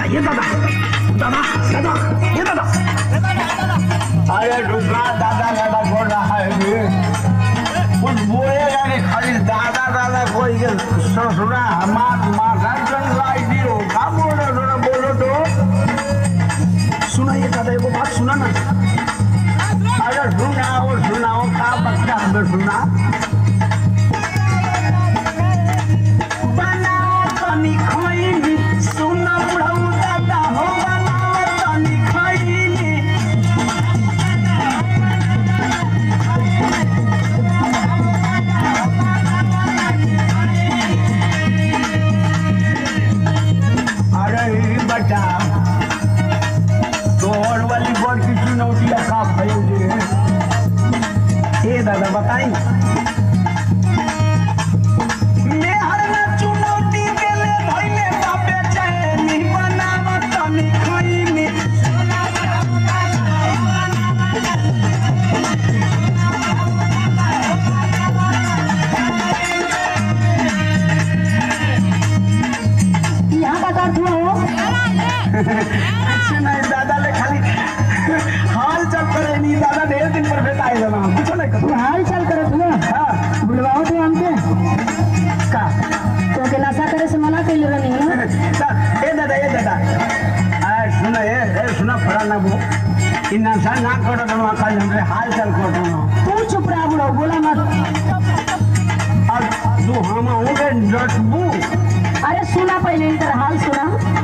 ये दादा दादा दादा ये दादा। अरे रुका दादा दादा बोल रहा है कुछ बोलेगा नहीं खाली दादा दादा कोई ससुरा हमारा माथा चल दियो का बोल रहे थोड़ा बोलो तो। सुना ये दादा एगो बात सुना ना। अरे सुनाओ का बच्चा हमें सुना। बनाओ तनी खैनी सुना बुढ़ऊ दादा हो बनाओ तनी खैनी। अरे बच्चा तोड़ वाली बोर्ड की चुनौतियाँ का भय ए दादा बताई मैं हर ना चुनौती देले भइले बापे चैनी बनाव तनी खैनी। यहाँ का कर हो अच्छा नहीं दादा ले खाली हाल चल करे नहीं दादा ढेर दिन पर भेटा है जमा कुछ नहीं कर हाल चल करे तू। हां बुलवाओ तो हमके का तो के नशा करे से मना कइले रहनी है ना। ए दादा सुना फड़ा ना वो इन नशा ना करो तो का हमरे हाल चल कर दो। तू चुप रह बुढ़ो बोला मत। अब तू हम हो गए डटबू। अरे सुना पहले इधर हाल सुना।